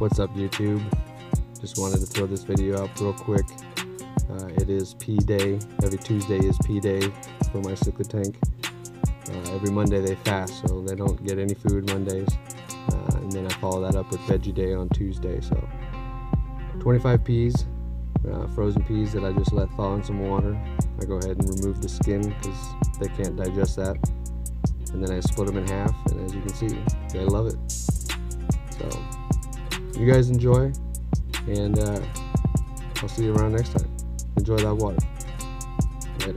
What's up, YouTube? Just wanted to throw this video up real quick. It is pee day. Every Tuesday is pee day for my cichlid tank. Every Monday they fast, so they don't get any food Mondays. And then I follow that up with Veggie day on Tuesday. So 25 peas, frozen peas that I just let thaw in some water. I go ahead and remove the skin because they can't digest that. And then I split them in half, and as you can see, they love it. So you guys enjoy, and I'll see you around next time. Enjoy that water. Later.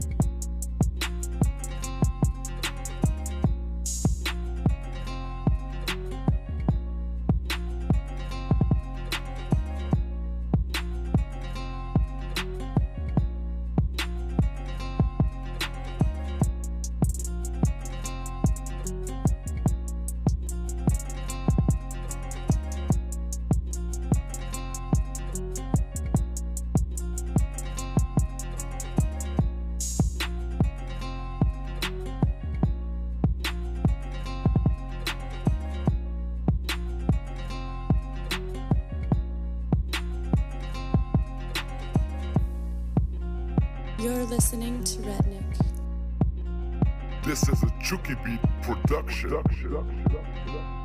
You're listening to Redneck. This is a Chuki beat production.